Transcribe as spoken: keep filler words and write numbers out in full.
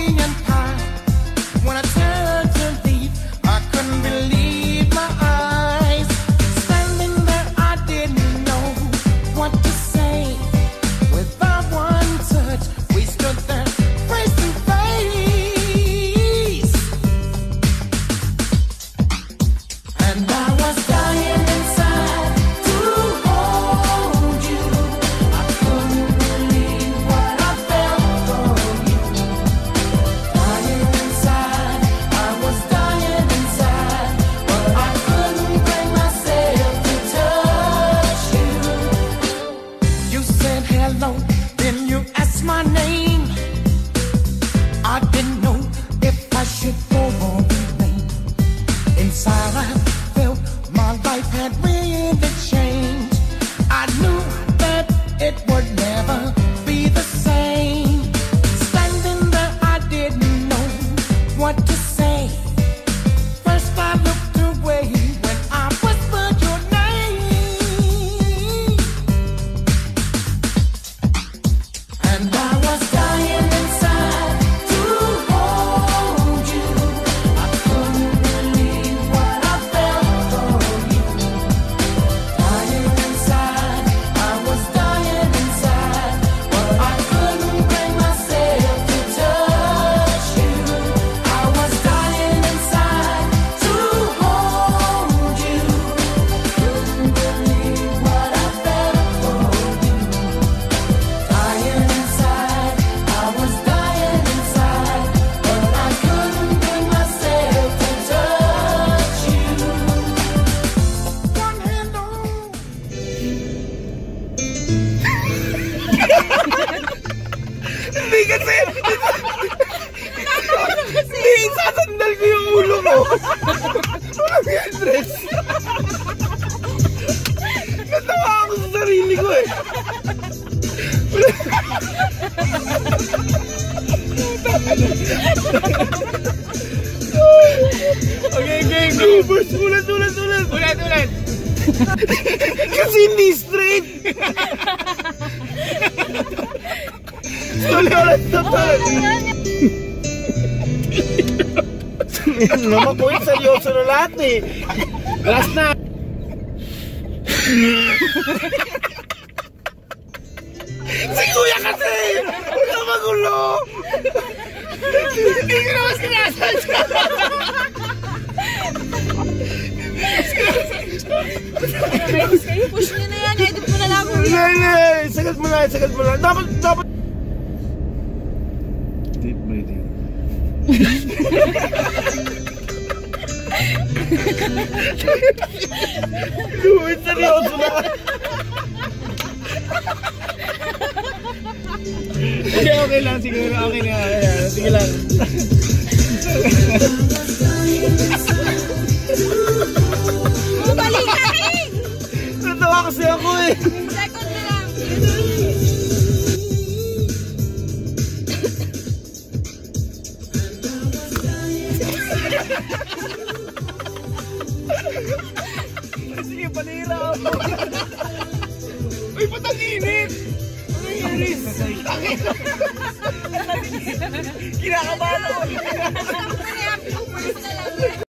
and pie. When I turned to leave, I couldn't believe my eyes. Standing there, I didn't know what to say. Without one touch, we stood there face to face. And I was dying inside to hold you. I couldn't believe what I felt for you. Dying inside, I was dying inside, but I couldn't bring myself to touch you. You said hello, then you asked my name. I didn't know if I should go or remain. Inside I felt my life had really changed. I knew that it would never be the same. Standing there, I didn't know what to say. First I looked away when I whispered your name. And I was dying inside to hold you. I couldn't believe what I felt for you. Dying inside, I was dying inside, but I couldn't bring myself to touch you. I was dying inside to hold you. Couldn't believe what I felt for you. Dying inside, I was dying inside, but I couldn't bring myself to touch you. One hand on. Hindi kasi! Hindi, sasandal ko yung ulo mo! Walang yung dress! Natawa ako sa sarili ko eh! Okay, okay, go! Ulit, ulit, ulit! Ulit, ulit! Kasi hindi straight! Ulit, ulit, ulit! Yan naman po yung seryoso na lahat eh! Last na! Si Kuya kasi! Wala magulo! Hindi ko naman sinasadya! Push nyo na yan, edit mo na lang. Hindi, hindi! Sagat mo na, sagat mo na. Dapat, dapat... Deep breathing. Luwit, seryoso na. Hindi, okay lang. Siguro, okay na. Sige lang. Bumalik ka rin! Natawa kasi ako eh. Second na lang. Sige, panira ako. Uy, ba't ang init? Ano yung init? Kinakabahan ako.